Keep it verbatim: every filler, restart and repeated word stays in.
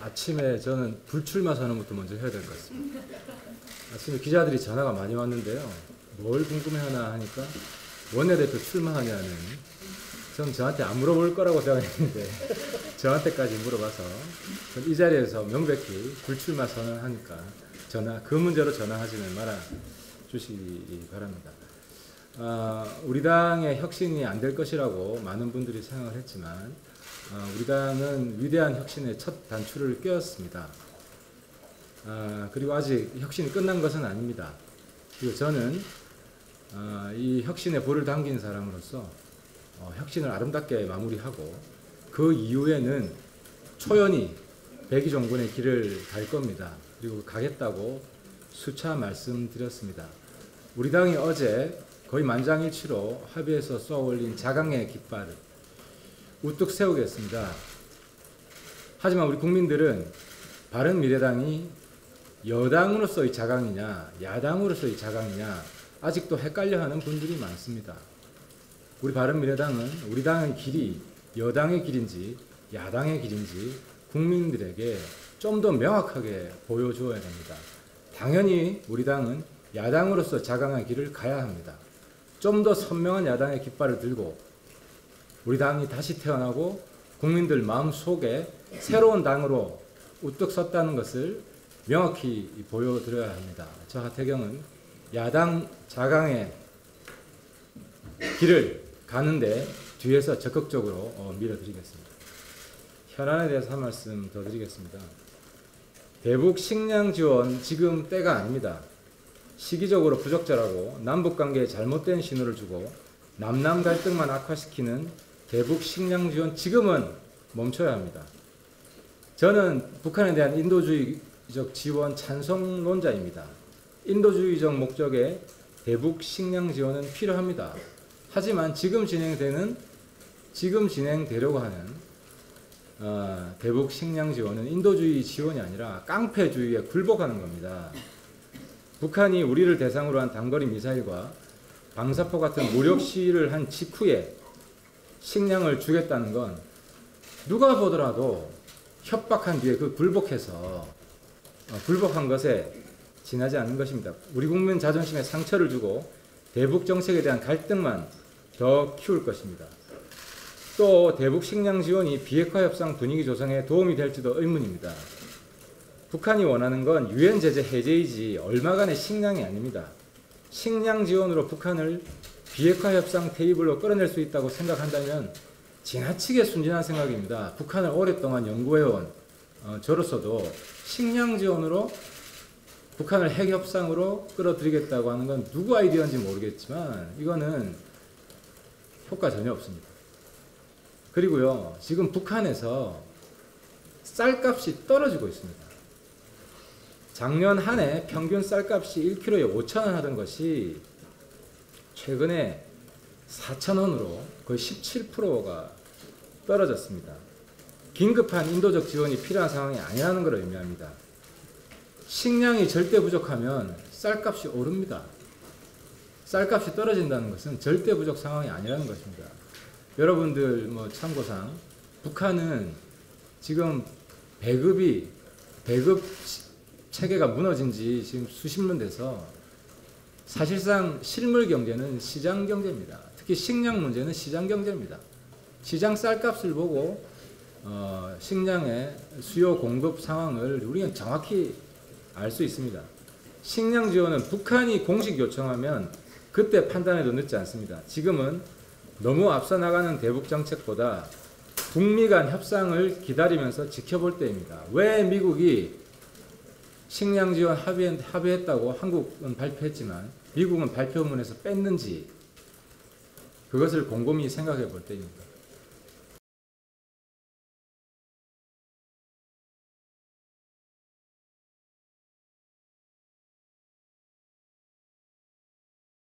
아침에 저는 불출마 선언부터 먼저 해야 될 것 같습니다. 아침에 기자들이 전화가 많이 왔는데요. 뭘 궁금해하나 하니까 원내대표 출마하냐는, 전 저한테 안 물어볼 거라고 생각했는데 저한테까지 물어봐서 이 자리에서 명백히 불출마 선언하니까 전화, 그 문제로 전화하지는 말아 주시기 바랍니다. 어, 우리 당의 혁신이 안 될 것이라고 많은 분들이 생각을 했지만 어, 우리 당은 위대한 혁신의 첫 단추를 꿰었습니다. 어, 그리고 아직 혁신이 끝난 것은 아닙니다. 그리고 저는 어, 이 혁신의 볼을 당긴 사람으로서 어, 혁신을 아름답게 마무리하고 그 이후에는 초연히 백의종군의 길을 갈 겁니다. 그리고 가겠다고 수차 말씀드렸습니다. 우리 당이 어제 거의 만장일치로 합의해서 쏘아올린 자강의 깃발을 우뚝 세우겠습니다. 하지만 우리 국민들은 바른미래당이 여당으로서의 자강이냐 야당으로서의 자강이냐 아직도 헷갈려하는 분들이 많습니다. 우리 바른미래당은 우리 당의 길이 여당의 길인지 야당의 길인지 국민들에게 좀 더 명확하게 보여주어야 됩니다. 당연히 우리 당은 야당으로서 자강의 길을 가야 합니다. 좀 더 선명한 야당의 깃발을 들고 우리 당이 다시 태어나고 국민들 마음속에 새로운 당으로 우뚝 섰다는 것을 명확히 보여드려야 합니다. 저 하태경은 야당 자강의 길을 가는데 뒤에서 적극적으로 밀어드리겠습니다. 현안에 대해서 한 말씀 더 드리겠습니다. 대북 식량 지원 지금 때가 아닙니다. 시기적으로 부적절하고 남북관계에 잘못된 신호를 주고 남남 갈등만 악화시키는 대북 식량 지원 지금은 멈춰야 합니다. 저는 북한에 대한 인도주의적 지원 찬성론자입니다. 인도주의적 목적의 대북 식량 지원은 필요합니다. 하지만 지금 진행되는 지금 진행되려고 하는 어, 대북 식량 지원은 인도주의 지원이 아니라 깡패주의에 굴복하는 겁니다. 북한이 우리를 대상으로 한 단거리 미사일과 방사포 같은 무력 시위를 한 직후에 식량을 주겠다는 건 누가 보더라도 협박한 뒤에 그 굴복해서 어, 굴복한 것에 지나지 않는 것입니다. 우리 국민 자존심에 상처를 주고 대북 정책에 대한 갈등만 더 키울 것입니다. 또 대북 식량 지원이 비핵화 협상 분위기 조성에 도움이 될지도 의문입니다. 북한이 원하는 건 유엔 제재 해제이지 얼마간의 식량이 아닙니다. 식량 지원으로 북한을 비핵화 협상 테이블로 끌어낼 수 있다고 생각한다면 지나치게 순진한 생각입니다. 북한을 오랫동안 연구해온 어, 저로서도 식량 지원으로 북한을 핵 협상으로 끌어들이겠다고 하는 건 누구 아이디어인지 모르겠지만 이거는 효과 전혀 없습니다. 그리고요, 지금 북한에서 쌀값이 떨어지고 있습니다. 작년 한 해 평균 쌀값이 일 킬로그램에 오천 원 하던 것이 최근에 사천 원으로 거의 십칠 퍼센트가 떨어졌습니다. 긴급한 인도적 지원이 필요한 상황이 아니라는 걸 의미합니다. 식량이 절대 부족하면 쌀값이 오릅니다. 쌀값이 떨어진다는 것은 절대 부족 상황이 아니라는 것입니다. 여러분들 뭐 참고상 북한은 지금 배급이 배급 체계가 무너진 지 지금 수십 년 돼서 사실상 실물 경제는 시장 경제입니다. 특히 식량 문제는 시장 경제입니다. 시장 쌀값을 보고 어, 식량의 수요 공급 상황을 우리는 정확히 알 수 있습니다. 식량 지원은 북한이 공식 요청하면 그때 판단해도 늦지 않습니다. 지금은 너무 앞서 나가는 대북 정책보다 북미 간 협상을 기다리면서 지켜볼 때입니다. 왜 미국이 식량 지원 합의, 합의했다고 한국은 발표했지만 미국은 발표문에서 뺐는지 그것을 곰곰이 생각해 볼 때입니다.